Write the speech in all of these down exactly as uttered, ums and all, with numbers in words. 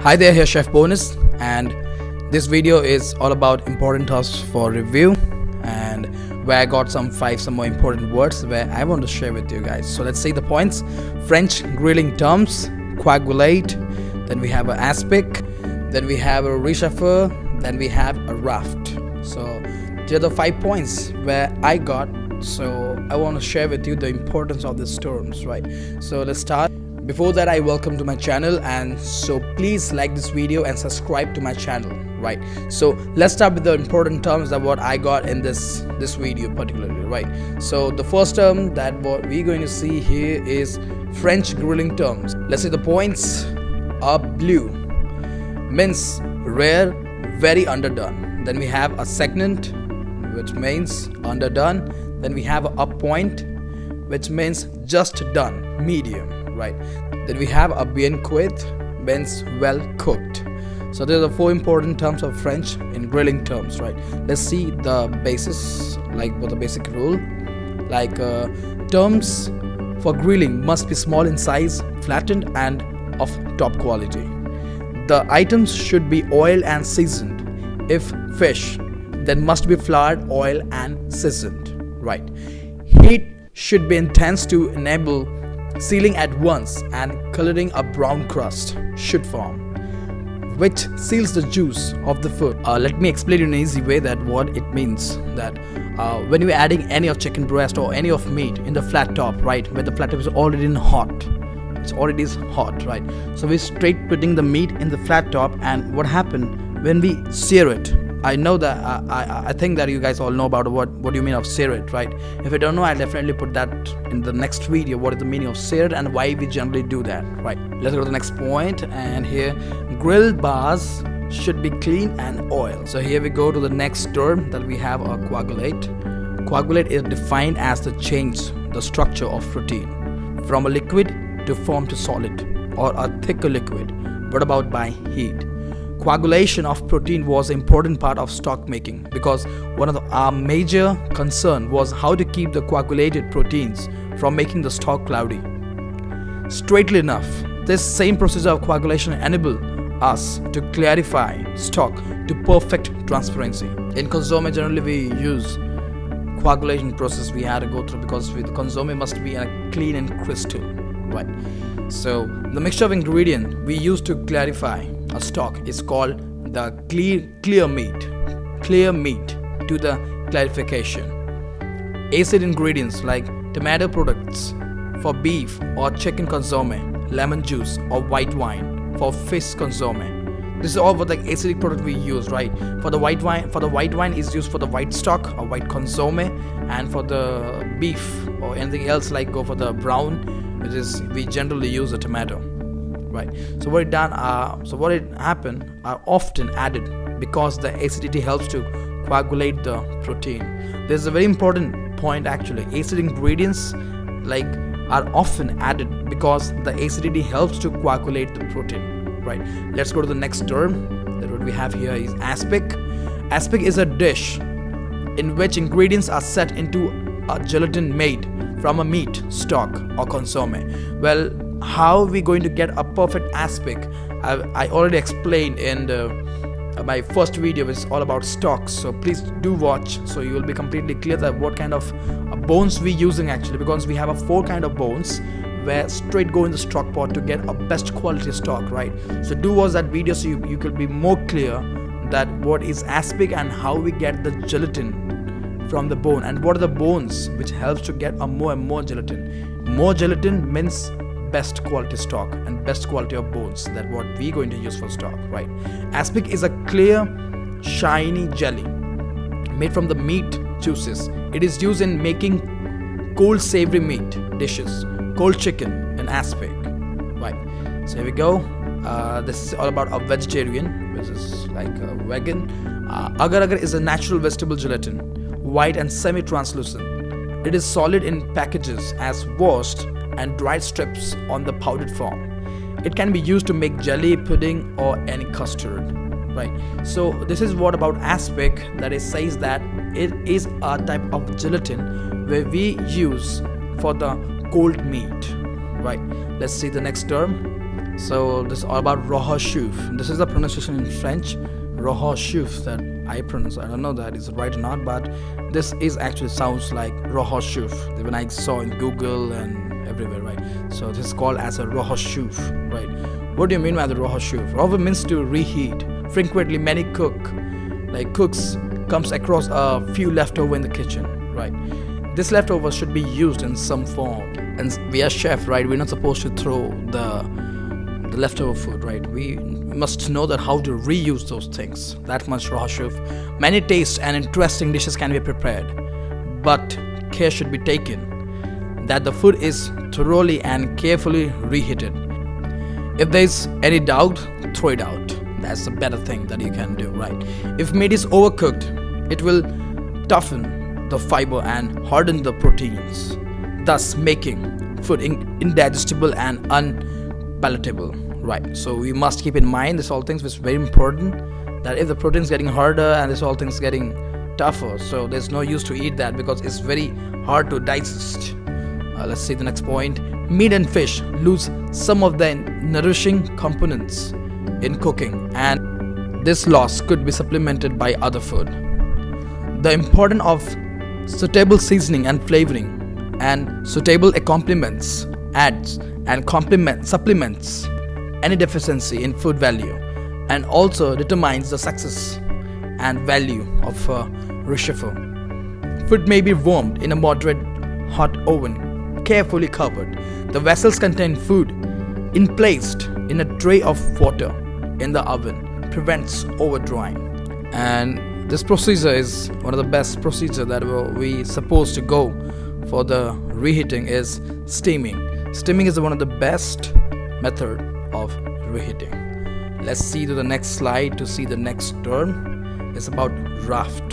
Hi there, here Chef Bonus, and this video is all about important tasks for review, and where I got some five some more important words where I want to share with you guys. So let's see the points. French grilling terms: coagulate, then we have an aspic, then we have a reshuffle, then we have a raft. So these are the five points where I got, so I want to share with you the importance of these terms, right? So let's start. Before that, I welcome to my channel, and so please like this video and subscribe to my channel, right? So let's start with the important terms that what I got in this this video particularly, right? So the first term that what we're going to see here is French grilling terms. Let's see the points. A bleu means rare, very underdone. Then we have a segment, which means underdone. Then we have a point, which means just done, medium, right? Then we have a bien cuit, means well cooked. So there are four important terms of French in grilling terms, right? Let's see the basis, like what the basic rule. Like uh, terms for grilling must be small in size, flattened, and of top quality. The items should be oiled and seasoned. If fish, then must be floured, oiled, and seasoned, right? Heat should be intense to enable sealing at once, and coloring a brown crust should form, which seals the juice of the food. Uh, let me explain in an easy way that what it means. That uh, when you're adding any of chicken breast or any of meat in the flat top, right, where the flat top is already in hot, it's already is hot, right? So we're straight putting the meat in the flat top, and what happened when we sear it? I know that uh, I I think that you guys all know about what what do you mean of sear it, right? If you don't know, I'll definitely put that in the next video. What is the meaning of sear it and why we generally do that, right? Let's go to the next point, and here grill bars should be clean and oiled. So here we go to the next term that we have, a coagulate. Coagulate is defined as the change the structure of protein from a liquid to form to solid or a thicker liquid brought about by heat. Coagulation of protein was an important part of stock making because one of the, our major concern was how to keep the coagulated proteins from making the stock cloudy. Straightly enough, this same procedure of coagulation enabled us to clarify stock to perfect transparency. In consomme, generally we use coagulation process we had to go through because with consomme must be a clean and crystal, right? So the mixture of ingredient we use to clarify a stock is called the clear clear meat clear meat to the clarification. Acid ingredients like tomato products for beef or chicken consomme, lemon juice or white wine for fish consomme. This is all for the acidic product we use, right? For the white wine, for the white wine is used for the white stock or white consomme, and for the beef or anything else like go for the brown, which is we generally use a tomato, right? So what it done, uh, so what it happened are often added because the acidity helps to coagulate the protein. There's a very important point actually. Acid ingredients like are often added because the acidity helps to coagulate the protein. Right, let's go to the next term. That what we have here is aspic. Aspic is a dish in which ingredients are set into a gelatin made from a meat, stock or consomme. Well, how are we going to get a perfect aspic? I, I already explained in the, uh, my first video, which is all about stocks. So please do watch, so you will be completely clear that what kind of uh, bones we're using actually, because we have a four kind of bones where straight go in the stock pot to get a best quality stock, right? So do watch that video so you, you could be more clear that what is aspic and how we get the gelatin from the bone, and what are the bones which helps to get a more and more gelatin. More gelatin means best quality stock and best quality of bones. That what we're going to use for stock, right? Aspic is a clear shiny jelly made from the meat juices. It is used in making cold savory meat dishes, cold chicken and aspic, right? So here we go. Uh, this is all about a vegetarian, which is like a vegan. Uh, agar agar is a natural vegetable gelatin, white and semi-translucent. It is solid in packages as washed and dried strips on the powdered form. It can be used to make jelly, pudding or any custard, right? So this is what about aspic, that it says that it is a type of gelatin where we use for the cold meat, right? Let's see the next term. So this is all about roha-chouf. This is the pronunciation in French, roha-chouf, that I pronounce. I don't know that is right or not, but this is actually sounds like roha-chouf when I saw in Google and everywhere, right? So this is called as a roha-chouf, right? What do you mean by the roha-chouf? Roha means to reheat. Frequently, many cook, like cooks, comes across a few leftover in the kitchen, right? This leftover should be used in some form, and we are chef, right? We're not supposed to throw the the leftover food, right? We must know that how to reuse those things. That much roha-chouf. Many tasty and interesting dishes can be prepared, but care should be taken that the food is thoroughly and carefully reheated. If there is any doubt, throw it out. That's the better thing that you can do, right? If meat is overcooked, it will toughen the fiber and harden the proteins, thus making food in indigestible and unpalatable, right? So we must keep in mind this all things, which is very important, that if the protein is getting harder and this all things getting tougher, so there's no use to eat that because it's very hard to digest. Uh, let's see the next point. Meat and fish lose some of their nourishing components in cooking, and this loss could be supplemented by other food. The importance of suitable seasoning and flavoring and suitable accompaniments adds and complement supplements any deficiency in food value, and also determines the success and value of a risotto. Food may be warmed in a moderate hot oven, carefully covered. The vessels contain food in placed in a tray of water in the oven prevents overdrying. And this procedure is one of the best procedure that we supposed to go for the reheating is steaming. Steaming is one of the best method of reheating. Let's see to the next slide to see the next term. It's about raft.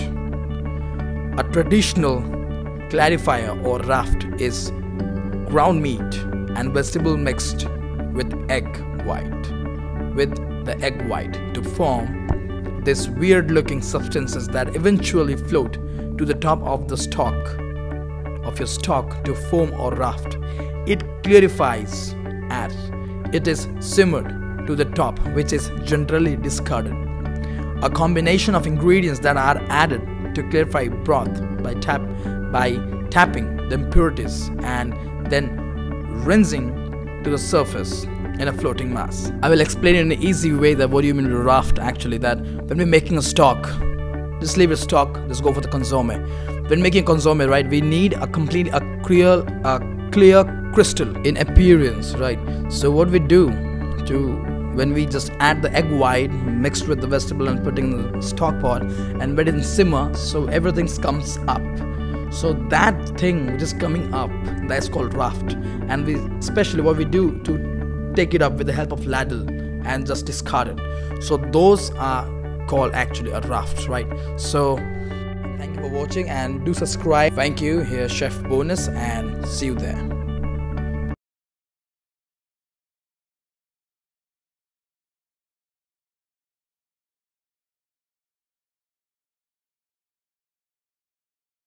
A traditional clarifier or raft is ground meat and vegetable mixed with egg white with the egg white to form this weird looking substances that eventually float to the top of the stock of your stock to form or raft. It clarifies as it is simmered to the top, which is generally discarded. A combination of ingredients that are added to clarify broth by tap by tapping the impurities and then rinsing to the surface in a floating mass. I will explain in an easy way that what do you mean with raft actually, that when we're making a stock, just leave a stock, just go for the consomme. When making consomme, right, we need a complete, a clear, a clear crystal in appearance, right? So what we do to when we just add the egg white mixed with the vegetable and putting in the stock pot and let it simmer, so everything comes up. So that thing which is coming up, that's called raft. And we especially what we do to take it up with the help of ladle and just discard it. So those are called actually a raft, right? So thank you for watching and do subscribe. Thank you. Here Chef Bonus, and see you there.